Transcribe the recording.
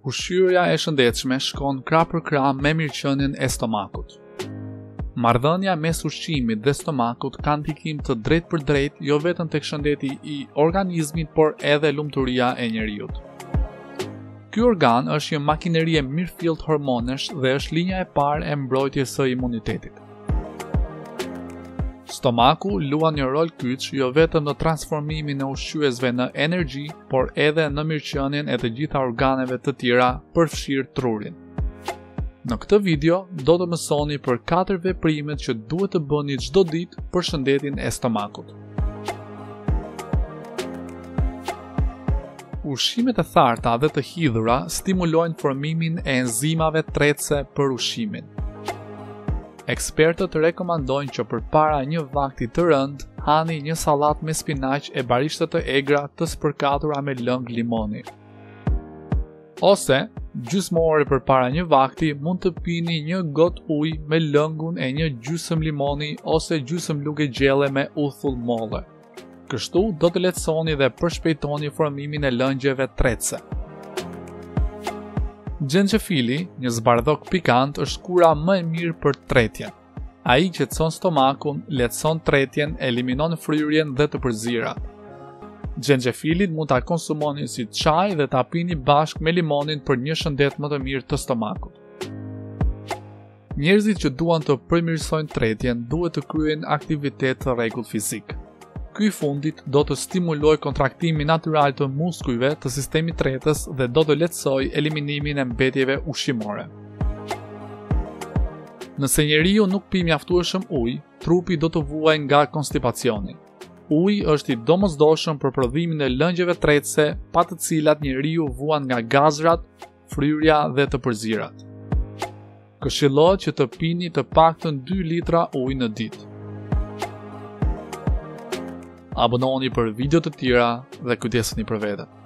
Ushqyerja e shëndetshme shkon krah për krah me mirëqenien e stomakut. Marrëdhënia mes ushqimit dhe stomakut ka ndikim të drejtpërdrejtë jo vetëm tek shëndeti i organizmit, por edhe lumturia e njeriut. Ky organ është një makineri e mirëfilltë hormonesh dhe është linja e parë e mbrojtjes së imunitetit. Stomaku luan një rol kyç jo vetëm në transformimin e ushqyesve në energji, por edhe në mirëqenien e të gjitha organeve të tjera, përfshirë trurin. Në këtë video do të mësoni për 4 veprimet që duhet të bëni çdo ditë për shëndetin e stomakut. Ushqimet e tharta dhe të hidhura stimulojnë formimin e enzimave tretëse për ushqimin. Ekspertët rekomandojnë që përpara një vakti të rënd, hani një sallatë me spinaq e barishte të egra të spërkatura me lëng limoni. Ose, gjysmë ore përpara një vakti, mund të pini një gotë ujë me lëngun e një gjysmë limoni ose gjysmë lugë gjelle me uthull molle. Kështu do të lehtësoni dhe përshpejtoni formimin e lëngjeve tretëse. Xhenxhefili, një zbardhok pikant, është kura më e mirë për tretjen. Ai qetëson stomakun, lehtëson tretjen, eliminon fryrjen dhe të përzirat. Xhenxhefilin mund ta konsumoni si çaj dhe ta pini bashkë me limonin për një shëndet më të mirë të stomakut. Njerëzit që duan të përmirësojnë tretjen duhet të kryejnë aktivitet të rregullt fizik. Ky i fundit do të stimulojë kontraktimin natyral të muskujve të sistemit tretës dhe do të lehtësojë eliminimin e mbetjeve ushqimore. Nëse njeriu nuk pi mjaftueshëm ujë, trupi do të vuajë nga konstipacioni. Uji është i domosdoshëm për prodhimin e lëngjeve tretëse, pa të cilat njeriu vuan nga gazrat, fryrja dhe të përzirat. Këshillohet që të pini të paktën 2 litra ujë në ditë. Abononi për video të tjera dhe kujdesuni për veten.